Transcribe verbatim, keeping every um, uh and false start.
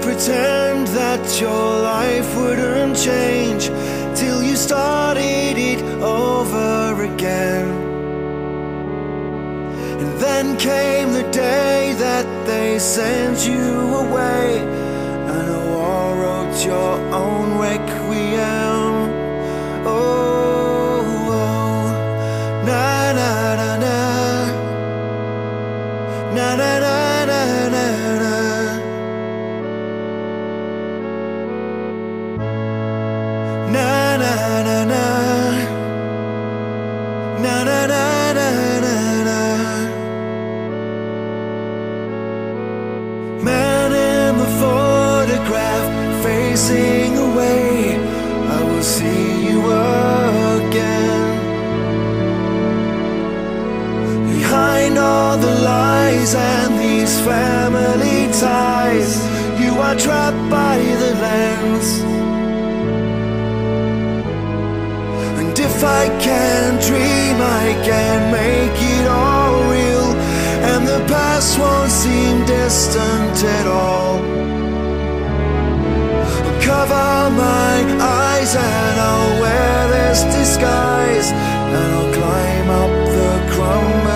pretend that your life wouldn't change till you started it over again. And then came the day that they sent you away, and a war wrote your own requiem. Oh, oh, na na na na, na na na na na na. Na na na na, na na na na na na. Man in the photograph facing away, I will see you again. Behind all the lies and these family ties, you are trapped by the lens. If I can dream, I can make it all real, and the past won't seem distant at all. I'll cover my eyes and I'll wear this disguise, and I'll climb up the crumbling